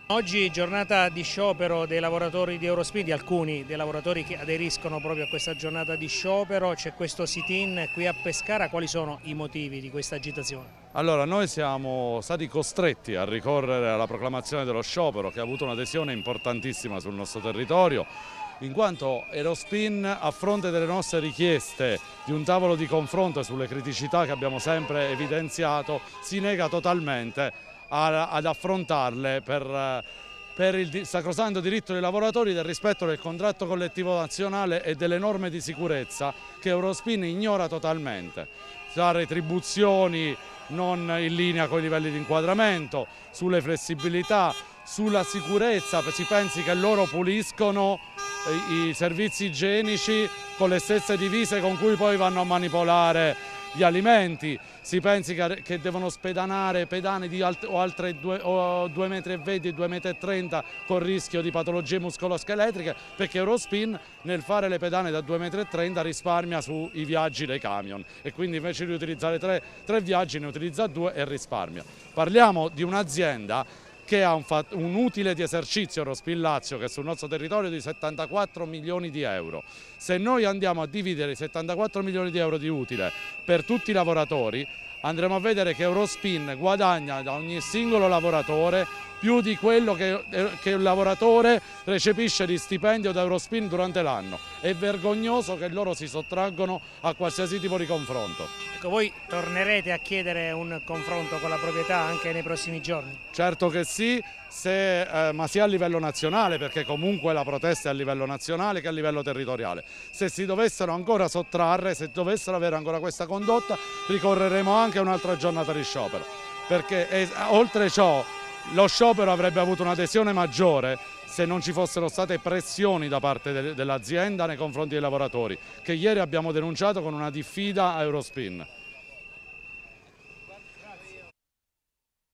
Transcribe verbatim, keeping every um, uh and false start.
Oggi giornata di sciopero dei lavoratori di Eurospin, di alcuni dei lavoratori che aderiscono proprio a questa giornata di sciopero, c'è questo sit-in qui a Pescara. Quali sono i motivi di questa agitazione? Allora, noi siamo stati costretti a ricorrere alla proclamazione dello sciopero, che ha avuto un'adesione importantissima sul nostro territorio, in quanto Eurospin, a fronte delle nostre richieste di un tavolo di confronto sulle criticità che abbiamo sempre evidenziato, si nega totalmente ad affrontarle per, per il sacrosanto diritto dei lavoratori del rispetto del contratto collettivo nazionale e delle norme di sicurezza che Eurospin ignora totalmente. Da retribuzioni non in linea con i livelli di inquadramento, sulle flessibilità, sulla sicurezza. Si pensi che loro puliscono i servizi igienici con le stesse divise con cui poi vanno a manipolare gli alimenti, si pensi che, che devono spedanare pedane di alt o altre due metri e venti, due metri e trenta con rischio di patologie muscoloscheletriche, perché Eurospin nel fare le pedane da due metri e trenta risparmia sui viaggi dei camion e quindi invece di utilizzare tre, tre viaggi ne utilizza due e risparmia. Parliamo di un'azienda che ha un, un utile di esercizio Eurospin Lazio che sul nostro territorio è di settantaquattro milioni di euro. Se noi andiamo a dividere i settantaquattro milioni di euro di utile per tutti i lavoratori, andremo a vedere che Eurospin guadagna da ogni singolo lavoratore più di quello che, che il lavoratore recepisce di stipendio da Eurospin durante l'anno. È vergognoso che loro si sottraggono a qualsiasi tipo di confronto. Ecco, voi tornerete a chiedere un confronto con la proprietà anche nei prossimi giorni? Certo che sì, se, eh, ma sia a livello nazionale, perché comunque la protesta è a livello nazionale che a livello territoriale. Se si dovessero ancora sottrarre, se dovessero avere ancora questa condotta, ricorreremo anche a un'altra giornata di sciopero, perché eh, oltre ciò lo sciopero avrebbe avuto un'adesione maggiore se non ci fossero state pressioni da parte de- dell'azienda nei confronti dei lavoratori, che ieri abbiamo denunciato con una diffida a Eurospin.